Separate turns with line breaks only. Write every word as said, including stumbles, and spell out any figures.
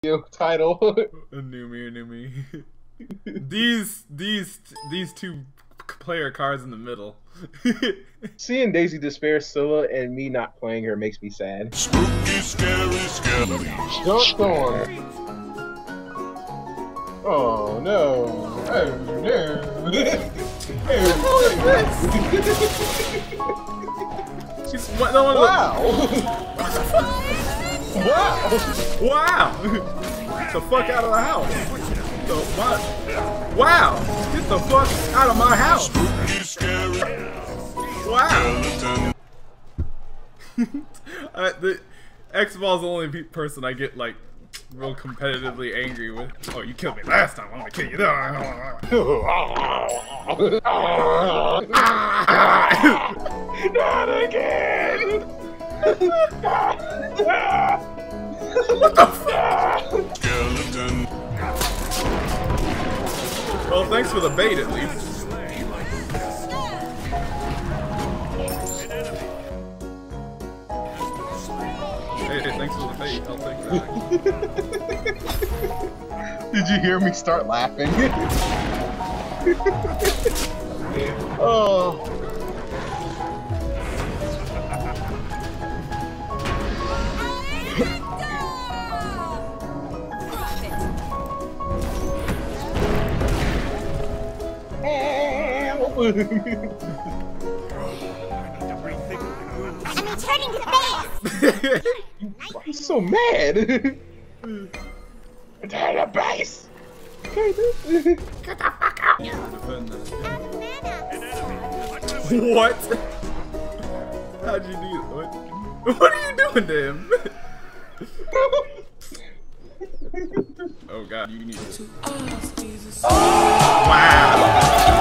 Yo, title.
A new me, a new me. these, these, these two player cards in the middle.
Seeing Daisy despair Scylla and me not playing her makes me sad.
Spooky, scary, scary.
Dark Storm. Oh no. Oh no.
She's what? No one.
Wow. Wow.
Wow. Get the fuck out of the house. The what? Wow. Get the fuck out of my house.
Spooky, scary.
Wow.
Skeleton.
uh, the X-Ball's the only pe person I get like real competitively angry with. Oh, you killed me last time. I'm gonna kill you this.
Not again.
What the fuck?
Skeleton.
Well, thanks for the bait at least. Hey, hey, thanks for the bait. I'll take that.
Did you hear me start laughing? Oh.
I'm returning to the base!
Why are you so mad? Return to base! Get the fuck out!
What? How'd you do what? What are you doing to him? Oh god, you need to. Oh, wow!